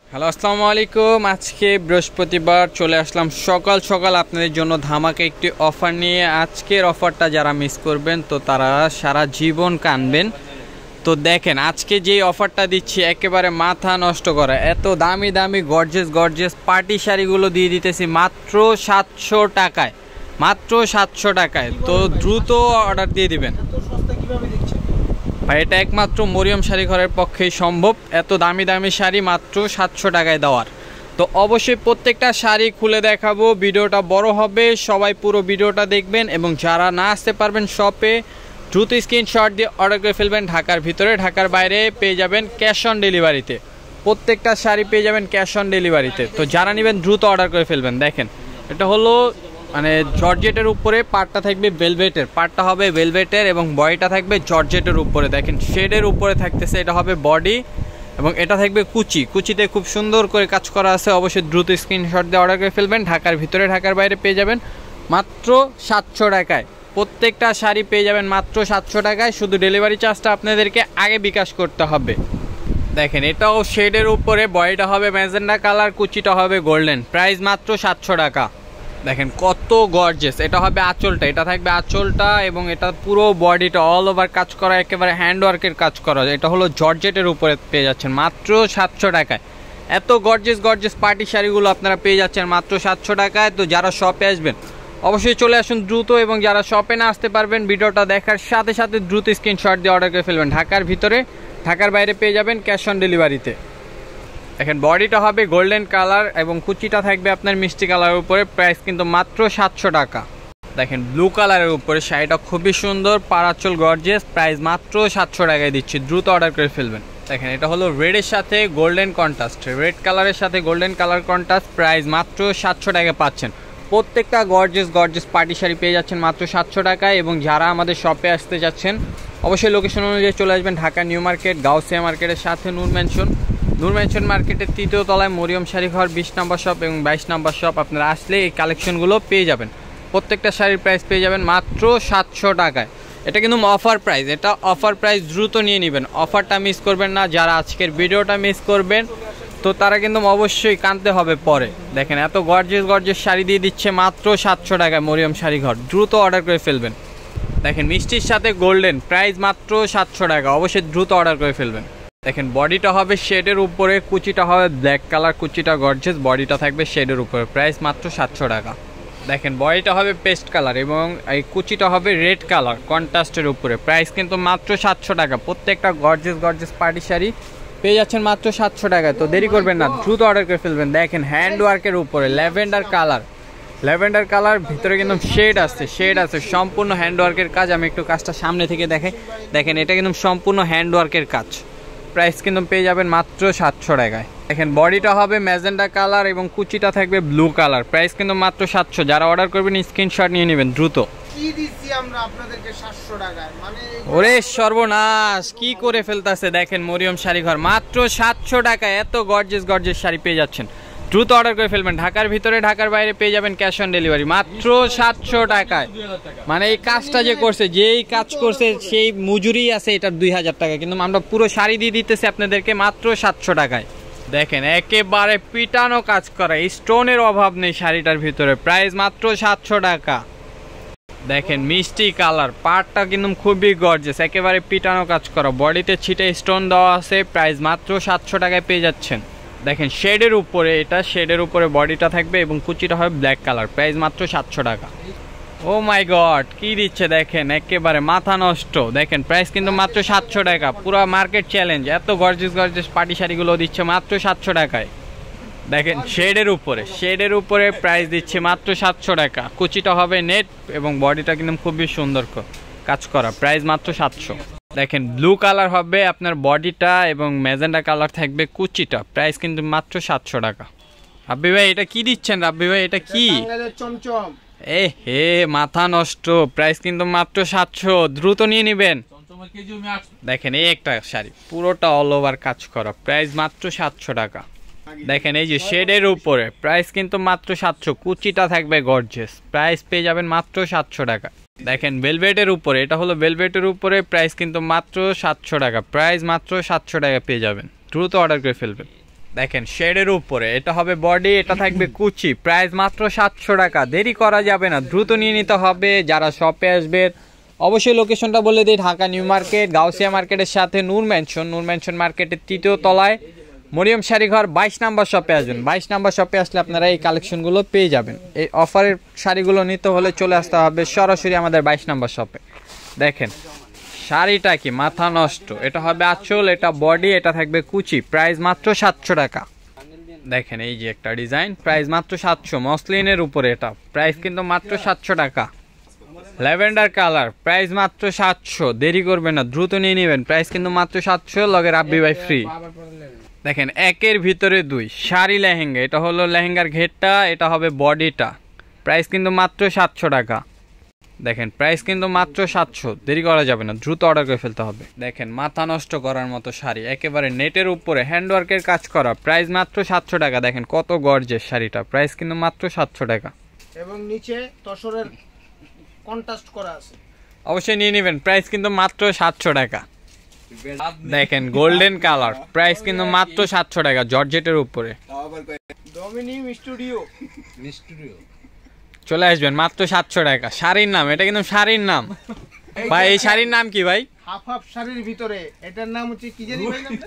Hello আসসালামু আলাইকুম। আজকে বৃহস্পতিবার চলে আসলাম সকাল সকাল আপনাদের জন্য ধামাকা একটি অফার নিয়ে। আজকের অফারটা যারা মিস করবেন তো তারা সারা জীবন কাঁদবেন। তো দেখেন আজকে যেই অফারটা দিচ্ছি একেবারে মাথা নষ্ট করা, এত দামি দামি গর্জিয়াস পার্টি শাড়িগুলো দিয়ে দিতেছি মাত্র 700 টাকায়, মাত্র 700 টাকায়। তো দ্রুত অর্ডার দিয়ে দিবেন ভাই, এটা একমাত্র মরিয়ম শাড়ি ঘরের পক্ষেই সম্ভব এত দামি দামি শাড়ি মাত্র 700 টাকায় দেওয়ার। তো অবশ্যই প্রত্যেকটা শাড়ি খুলে দেখাবো, ভিডিওটা বড় হবে, সবাই পুরো ভিডিওটা দেখবেন এবং যারা না আসতে পারবেন শপে দ্রুত স্ক্রিনশট দিয়ে অর্ডার করে ফেলবেন। ঢাকার ভিতরে ঢাকার বাইরে পেয়ে যাবেন ক্যাশ অন ডেলিভারিতে, প্রত্যেকটা শাড়ি পেয়ে যাবেন ক্যাশ অন ডেলিভারিতে। তো যারা নেবেন দ্রুত অর্ডার করে ফেলবেন। দেখেন এটা হলো মানে জর্জেটের উপরে পাটটা থাকবে ভেলভেটের, পাটটা হবে ভেলভেটের এবং বডিটা থাকবে জর্জেটের উপরে। দেখেন শেডের উপরে থাকতেছে, এটা হবে বডি এবং এটা থাকবে কুচিতে খুব সুন্দর করে কাজ করা আছে। অবশ্যই দ্রুত স্ক্রিনশট দিয়ে অর্ডার করে ফেলবেন। ঢাকার ভিতরে ঢাকার বাইরে পেয়ে যাবেন মাত্র 700 টাকায়, প্রত্যেকটা শাড়ি পেয়ে যাবেন মাত্র 700 টাকায়। শুধু ডেলিভারি চার্জটা আপনাদেরকে আগে বিকাশ করতে হবে। দেখেন এটাও শেডের উপরে, বডিটা হবে ম্যাজেন্ডা কালার, কুচিটা হবে গোল্ডেন, প্রাইস মাত্র 700 টাকা। দেখেন কত গর্জিয়াস, এটা হবে আঁচলটা, এটা থাকবে আঁচলটা এবং এটা পুরো বডিটা অল ওভার কাজ করা, একেবারে হ্যান্ডওয়ার্কের কাজ করা। এটা হলো জর্জেটের উপরে পেয়ে যাচ্ছেন মাত্র 700 টাকায়। এত গর্জিয়াস পার্টি শাড়িগুলো আপনারা পেয়ে যাচ্ছেন মাত্র 700 টাকায়। তো যারা শপে আসবেন অবশ্যই চলে আসুন দ্রুত, এবং যারা শপে না আসতে পারবেন ভিডিওটা দেখার সাথে সাথে দ্রুত স্ক্রিনশট দিয়ে অর্ডার করে ফেলবেন। ঢাকার ভিতরে ঢাকার বাইরে পেয়ে যাবেন ক্যাশ অন ডেলিভারিতে। দেখেন বডিটা হবে গোল্ডেন কালার এবং কুচিটা থাকবে আপনার মিষ্টি কালারের উপরে, প্রাইস কিন্তু মাত্র 700 টাকা। দেখেন ব্লু কালারের উপরে শাড়িটা খুবই সুন্দর, পারাচল গর্জিয়াস, প্রাইস মাত্র 700 টাকায় দিচ্ছি, দ্রুত অর্ডার করে ফেলবেন। দেখেন এটা হলো রেডের সাথে গোল্ডেন কন্ট্রাস্ট, রেড কালারের সাথে গোল্ডেন কালার কন্ট্রাস্ট, প্রাইস মাত্র 700 টাকায় পাচ্ছেন। প্রত্যেকটা গর্জিয়াস পার্টি শাড়ি পেয়ে যাচ্ছেন মাত্র 700 টাকায়। এবং যারা আমাদের শপে আসতে যাচ্ছেন অবশ্যই লোকেশন অনুযায়ী চলে আসবেন। ঢাকা নিউ মার্কেট, গাউসিয়া মার্কেটের সাথে নূর ম্যানশন মার্কেটের 3য় তলায় মরিয়ম শাড়ি ঘর 20 নম্বর শপ এবং 22 নম্বর শপ। আপনারা আসলে এই কালেকশনগুলো পেয়ে যাবেন। প্রত্যেকটা শাড়ির প্রাইস পেয়ে যাবেন মাত্র 700 টাকায়। এটা কিন্তু অফার প্রাইস, এটা অফার প্রাইস, দ্রুত নিয়ে নেবেন, অফারটা মিস করবেন না। যারা আজকের ভিডিওটা মিস করবেন তো তারা কিন্তু অবশ্যই কাঁদতে হবে পরে। দেখেন এত গর্জিয়াস শাড়ি দিয়ে দিচ্ছে মাত্র 700 টাকায় মরিয়ম শাড়ি ঘর, দ্রুত অর্ডার করে ফেলবেন। দেখেন মিষ্টির সাথে গোল্ডেন, প্রাইস মাত্র 700 টাকা, অবশ্যই দ্রুত অর্ডার করে ফেলবেন। দেখেন বডিটা হবে শেডের উপরে, কুচিটা হবে ব্ল্যাক কালার, কুচিটা গর্জিয়াস, বডিটা থাকবে শেডের উপরে, প্রাইস মাত্র 700 টাকা। দেখেন বডিটা হবে পেস্ট কালার এবং এই কুচিটা হবে রেড কালার কন্ট্রাস্টের উপরে, প্রাইস কিন্তু মাত্র 700 টাকা। প্রত্যেকটা গর্জিয়াস পার্টি শাড়ি পেয়ে যাচ্ছেন মাত্র 700 টাকায়। তো দেরি করবেন না, দ্রুত অর্ডার করে ফেলবেন। দেখেন হ্যান্ডওয়ার্কের উপরে ল্যাভেন্ডার কালার, ভিতরে কিন্তু শেড আছে, সম্পূর্ণ হ্যান্ডওয়ার্কের কাজ। আমি একটু কাজটা সামনে থেকে দেখাই। দেখেন এটা কিন্তু সম্পূর্ণ হ্যান্ডওয়ার্কের কাজ, প্রাইস কিন্তু পেয়ে যাবেন মাত্র 700 টাকায়। দেখেন বডিটা হবে ম্যাজেন্ডা কালার এবং কুচিটা থাকবে ব্লু কালার, প্রাইস কিন্তু মাত্র 700। যারা অর্ডার করবেন স্ক্রিনশট নিয়ে নেবেন দ্রুত। কি দিছি আমরা আপনাদেরকে 700 টাকায়, মানে ওরে সর্বনাশ, কি করে ফেলতাছে। দেখেন মরিয়ম শাড়ি ঘর মাত্র 700 টাকায় এত গর্জিয়াস শাড়ি পেয়ে যাচ্ছেন, দ্রুত অর্ডার করে ফেলবেন। ঢাকার ভিতরে ঢাকার বাইরে পেয়ে যাবেন ক্যাশ অন ডেলিভারি মাত্র 700 টাকায়। মানে এই কাজটা যে করছে, যেই কাজ করছে সেই মজুরি আছে এটার 2000 টাকা, কিন্তু আমরা পুরো শাড়ি দিয়ে দিতেছি আপনাদেরকে মাত্র 700 টাকায়। দেখেন একেবারে পিটানো কাজ করা, স্টোনের অভাব নেই শাড়িটার ভিতরে, প্রাইস মাত্র 700 টাকা। দেখেন মিষ্টি কালার, পাটটা কিন্তু খুবই গর্জিয়াস, একেবারে পিটানো কাজ করা, বডিতে ছিটে স্টোন দেওয়া আছে, প্রাইস মাত্র 700 টাকায় পেয়ে যাচ্ছেন। দেখেন শেডের উপরে, এটা শেডের উপরে বডিটা থাকবে এবং কুচিটা হবে ব্ল্যাক কালার, প্রাইস মাত্র 700 টাকা। ও মাই গড, কি দিচ্ছে দেখেন, একেবারে মাথা নষ্ট। দেখেন প্রাইস কিন্তু মাত্র 700 টাকা, পুরো মার্কেট চ্যালেঞ্জ। এত গর্জিয়াস পার্টি শাড়িগুলো দিচ্ছে মাত্র 700 টাকায়। দেখেন শেডের উপরে প্রাইস দিচ্ছে মাত্র 700 টাকা। কুচিটা হবে নেট এবং বডিটা কিন্তু খুবই সুন্দর কাজ করা, প্রাইস মাত্র 700। দেখেন ব্লু কালার হবে আপনার বডিটা এবং ম্যাজেন্ডা কালার থাকবে কুচিটা, প্রাইস কিন্তু মাত্র 700 টাকা। রাব্বি ভাই এটা কি দিচ্ছেন? রাব্বি ভাই এটা কি? চমচম। এ হে মাথা নষ্ট, প্রাইস কিন্তু মাত্র 700, দ্রুত নিয়ে নেবেন। দেখেন এই একটা শাড়ি পুরোটা অল ওভার কাজ করা, প্রাইস মাত্র 700 টাকা। দেখেন এই যে শেডের উপরে, প্রাইস কিন্তু মাত্র 700, কুচিটা থাকবে গর্জিয়াস, প্রাইস পেয়ে যাবেন মাত্র 700 টাকা। দেখেন ভেলভেটের উপরে, এটা হলো ভেলভেটের উপরে, প্রাইস কিন্তু মাত্র 700 টাকা, প্রাইস মাত্র 700 টাকা পেয়ে যাবেন, দ্রুত অর্ডার করে ফেলবেন। দেখেন শেডের উপরে, এটা হবে বডি, এটা থাকবে কুচি, প্রাইস মাত্র 700 টাকা। দেরি করা যাবে না, দ্রুত নিয়ে নিতে হবে। যারা শপে আসবে অবশ্যই লোকেশনটা বলে দিই, ঢাকা নিউ মার্কেট, গাউসিয়া মার্কেটের সাথে নূর ম্যানশন মার্কেটের 3য় তলায় মরিয়ম শাড়িঘর 22 নাম্বার শপে আসবেন। 22 নাম্বার শপে আসলে আপনারা এই কালেকশনগুলো পেয়ে যাবেন। এই অফারের শাড়িগুলো নিতে হলে চলে আসতে হবে সরাসরি আমাদের 22 নাম্বার শপে। দেখেন শাড়িটা কি মাথা নষ্ট, এটা হবে আঁচল, এটা বডি, এটা থাকবে কুচি, প্রাইস মাত্র 700 টাকা। দেখেন এই যে একটা ডিজাইন, প্রাইস মাত্র 700, মসলিনের উপরে, এটা প্রাইস কিন্তু মাত্র 700 টাকা। ল্যাভেন্ডার কালার, প্রাইস মাত্র 700, দেরি করবেন না, দ্রুত নিয়ে নেবেন, প্রাইস কিন্তু মাত্র 700, লগে রাব্বি ভাই ফ্রি। দেখেন একের ভিতরে দুই শাড়ি লেহেঙ্গা, এটা হলো লেহেঙ্গার ঘেরটা, এটা হবে বডিটা, প্রাইস কিন্তু মাত্র 700 টাকা। দেখেন প্রাইস কিন্তু মাত্র 700, দেরি করা যাবে না, দ্রুত অর্ডার করে ফেলতে হবে। দেখেন মাথা নষ্ট করার মতো শাড়ি, একেবারে নেটের উপরে হ্যান্ডওয়ার্কের কাজ করা, প্রাইস মাত্র 700 টাকা। দেখেন কত গর্জেস শাড়িটা, প্রাইস কিন্তু মাত্র 700 টাকা। এবং নিচে তসরের কন্ট্রাস্ট করা আছে, অবশ্যই নিয়ে নেবেন, প্রাইস কিন্তু মাত্র 700 টাকা। দেখেন গোল্ডেন কালার, প্রাইস কিন্তু মাত্র 700 টাকা, জর্জেটের উপরে। ডমিনিম স্টুডিও চলে আসবেন মাত্র 700 টাকা। শাড়ির নাম, এটা কিন্তু শাড়ির নাম ভাই। এই শাড়ির নাম কি ভাই? হাফ হাফ শাড়ির ভিতরে, এটার নাম হচ্ছে কি জানি ভাই নামটা?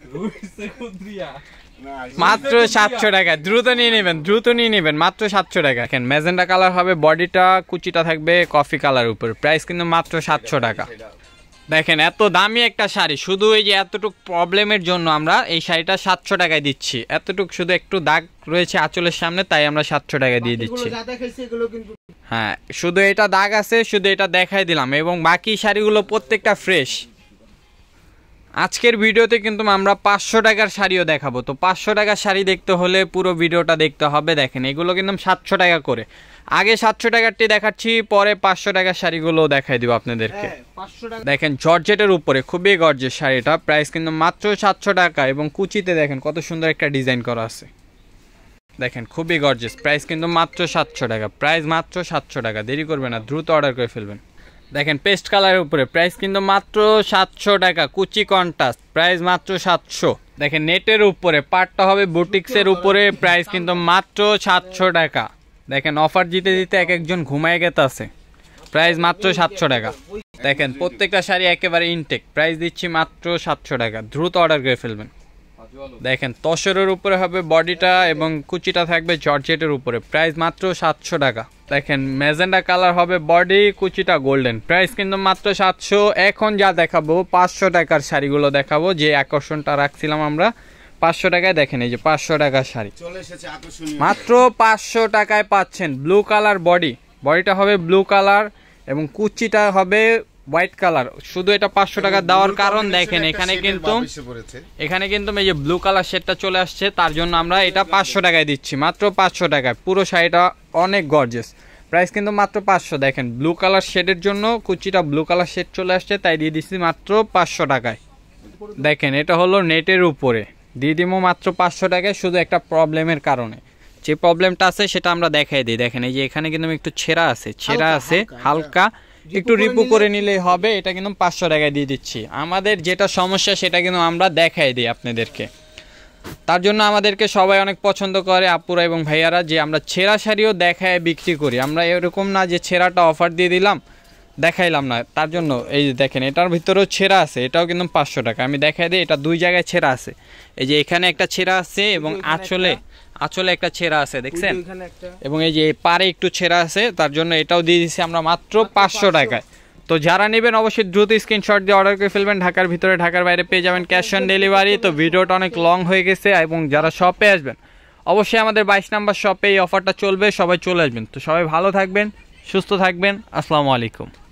মাত্র 700 টাকা, দ্রুত নিয়ে নেবেন, দ্রুত নিয়ে নেবেন, মাত্র 700 টাকা। দেখেন ম্যাজেন্ডা কালার হবে বডিটা, কুচিটা থাকবে কফি কালার উপর, প্রাইস কিন্তু মাত্র 700 টাকা। দেখেন এত দামি একটা শাড়ি, শুধু এই যে এতটুক প্রবলেমের জন্য আমরা এই শাড়িটা 700 টাকায় দিচ্ছি। এতটুক শুধু একটু দাগ রয়েছে আঁচলের সামনে, তাই আমরা 700 টাকায় দিয়ে দিচ্ছি। হ্যাঁ শুধু এটা দাগ আছে, শুধু এটা দেখাই দিলাম, এবং বাকি শাড়িগুলো প্রত্যেকটা ফ্রেশ। আজকের ভিডিওতে কিন্তু আমরা 500 টাকার শাড়িও দেখাবো। তো 500 টাকার শাড়ি দেখতে হলে পুরো ভিডিওটা দেখতে হবে। দেখেন এগুলো কিন্তু 700 টাকা করে, আগে 700 টাকারটি দেখাচ্ছি, পরে 500 টাকার শাড়িগুলো দেখাই দিব আপনাদেরকে। দেখেন জর্জেটের উপরে খুবই গর্জেস শাড়িটা, প্রাইস কিন্তু মাত্র 700 টাকা। এবং কুচিতে দেখেন কত সুন্দর একটা ডিজাইন করা আছে, দেখেন খুবই গর্জেস, প্রাইস কিন্তু মাত্র 700 টাকা, প্রাইস মাত্র 700 টাকা। দেরি করবেন না, দ্রুত অর্ডার করে ফেলবেন। দেখেন পেস্ট কালারের উপরে, প্রাইস কিন্তু মাত্র 700 টাকা, কুচি কন্ট্রাস্ট, প্রাইস মাত্র 700। দেখেন নেটের উপরে, পাটটা হবে বুটিক্সের উপরে, প্রাইস কিন্তু মাত্র 700 টাকা। দেখেন অফার দিতে দিতে এক একজন ঘুমায় গেতে আছে, প্রাইস মাত্র 700 টাকা। দেখেন প্রত্যেকটা শাড়ি একেবারে ইনটেক, প্রাইস দিচ্ছি মাত্র 700 টাকা, দ্রুত অর্ডার করে ফেলবেন। দেখেন তসরের উপরে হবে বডিটা, এবং কুচিটা থাকবে জর্জেটের উপরে, প্রাইস মাত্র 700 টাকা। দেখেন ম্যাজেন্ডা কালার হবে বডি, কুচিটা গোল্ডেন, প্রাইস কিন্তু মাত্র 700। এখন যা দেখাবো 500 টাকার শাড়িগুলো দেখাবো, যে আকর্ষণটা রাখছিলাম আমরা 500 টাকায়। দেখেন এই যে 500 টাকার শাড়ি মাত্র 500 টাকায় পাচ্ছেন। ব্লু কালার বডি, বডিটা হবে ব্লু কালার এবং কুচিটা হবে হোয়াইট কালার। শুধু এটা 500 টাকা দেওয়ার কারণ দেখেন এখানে কিন্তু এই যে ব্লু কালার শেডটা চলে আসছে, তার জন্য আমরা এটা 500 টাকায় দিচ্ছি, মাত্র 500 টাকায়। পুরো শাড়িটা অনেক গর্জিয়াস, প্রাইস কিন্তু মাত্র 500। দেখেন ব্লু কালার শেডের জন্য কুচিটা ব্লু কালার শেড চলে আসছে, তাই দিয়ে দিচ্ছি মাত্র 500 টাকায়। দেখেন এটা হলো নেটের উপরে, দিয়ে দিব মাত্র 500 টাকায়, শুধু একটা প্রবলেমের কারণে। যে প্রবলেমটা আছে সেটা আমরা দেখাই দিই। দেখেন এই যে এখানে কিন্তু একটু ছেঁড়া আছে হালকা, একটু রিপু করে নিলেই হবে। এটা কিন্তু 500 টাকায় দিয়ে দিচ্ছি। আমাদের যেটা সমস্যা সেটা কিন্তু আমরা দেখাই দিই আপনাদেরকে, তার জন্য আমাদেরকে সবাই অনেক পছন্দ করে আপুরা এবং ভাইয়ারা, যে আমরা ছেঁড়া শাড়িও দেখায় বিক্রি করি। আমরা এরকম না যে ছেঁড়াটা অফার দিয়ে দিলাম দেখাইলাম না, তার জন্য এই যে দেখেন এটার ভিতরেও ছেঁড়া আছে, এটাও কিন্তু 500 টাকা। আমি দেখাই দিই, এটা দুই জায়গায় ছেঁড়া আছে, এই যে এখানে একটা ছেঁড়া আছে এবং আঁচলে একটা ছেঁড়া আছে দেখছেন, এবং এই যে পারে একটু ছেঁড়া আছে, তার জন্য এটাও দিয়ে দিচ্ছি আমরা মাত্র 500 টাকায়। তো যারা নেবেন অবশ্যই দ্রুত স্ক্রিনশট দিয়ে অর্ডার করে ফেলবেন। ঢাকার ভিতরে ঢাকার বাইরে পেয়ে যাবেন ক্যাশ অন ডেলিভারি। তো ভিডিওটা অনেক লং হয়ে গেছে, এবং যারা শপে আসবেন অবশ্যই আমাদের 22 নাম্বার শপে এই অফারটা চলবে, সবাই চলে আসবেন। তো সবাই ভালো থাকবেন, সুস্থ থাকবেন, আসসালামু আলাইকুম।